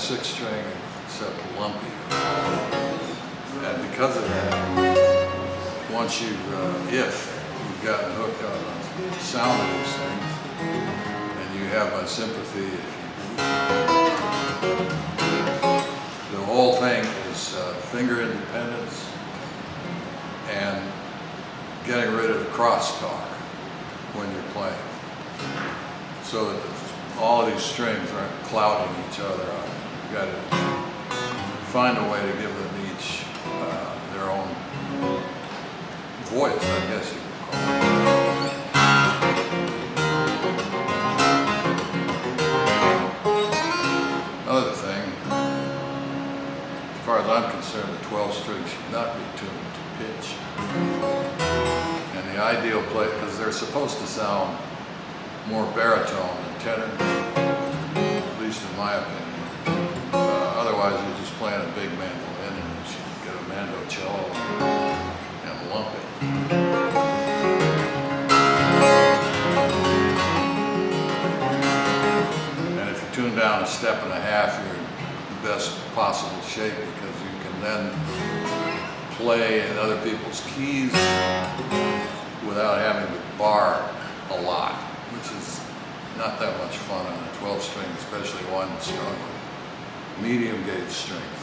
6 string except lumpy. And because of that, once if you've gotten hooked on the sound of these things, and you have my sympathy, the whole thing is finger independence and getting rid of the crosstalk when you're playing, so that all of these strings aren't clouding each other out. You've got to find a way to give them each their own voice, I guess you could call it. Another thing, as far as I'm concerned, the 12 strings should not be tuned to pitch. And the ideal play, because they're supposed to sound more baritone than tenor, at least in my opinion. Otherwise, you're just playing a big mandolin, and you should get a mandocello and lump it. And if you tune down a step and a half, you're in the best possible shape, because you can then play in other people's keys without having to bar a lot, which is not that much fun on a 12 string, especially one strung with medium gauge strings.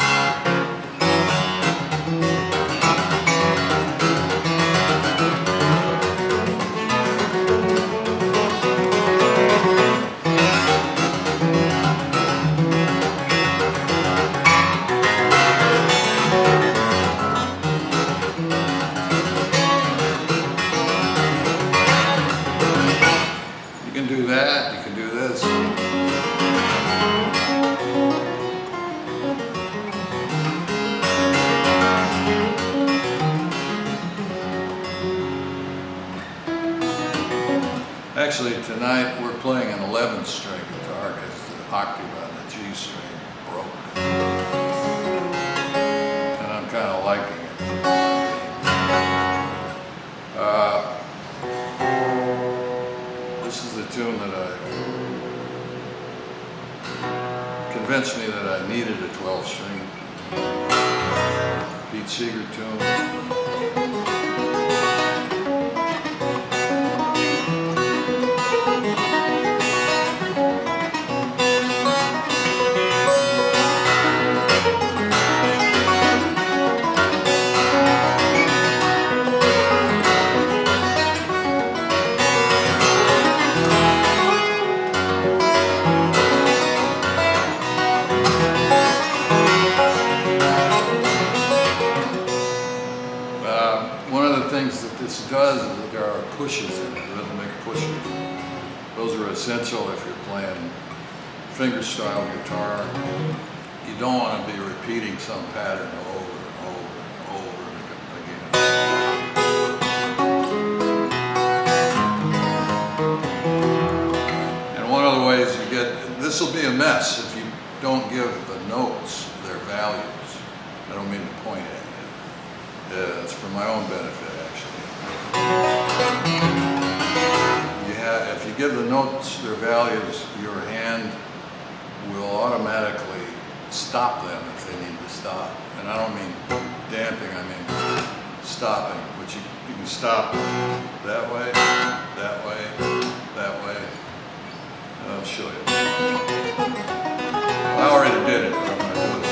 You can do that, you can do this. Actually, tonight we're playing an 11th string guitar because the octave on the G string broke. And I'm kind of liking it. This is the tune that convinced me that I needed a 12 string. Pete Seeger tune. One of the things that this does is that there are pushes in it, rhythmic pushes. Those are essential if you're playing fingerstyle guitar. You don't want to be repeating some pattern over and over and over again. And one of the ways you get, this will be a mess if you don't give the notes their values. I don't mean to point at you. It's for my own benefit, actually. If you give the notes their values, your hand will automatically stop them if they need to stop. And I don't mean damping, I mean stopping, which you can stop that way, that way, that way. And I'll show you. I already did it, but I'm going to do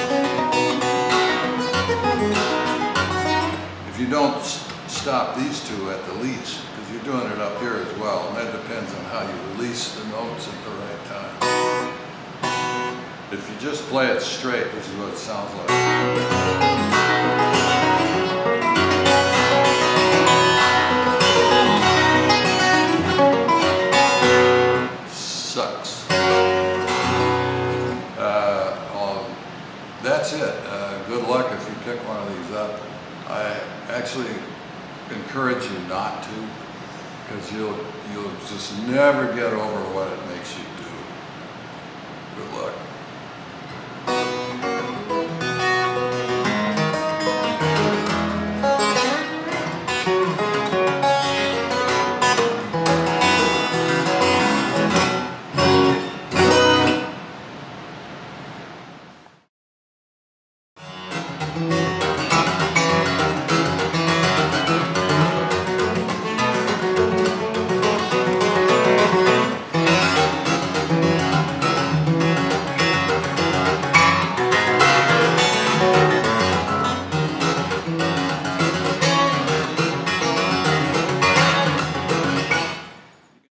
it. If you don't stop these two at the least, because you're doing it up here as well, and that depends on how you release the notes at the right time. If you just play it straight, this is what it sounds like. Sucks. That's it. Good luck if you pick one of these up. I actually encourage you not to, because you'll just never get over what it makes you do.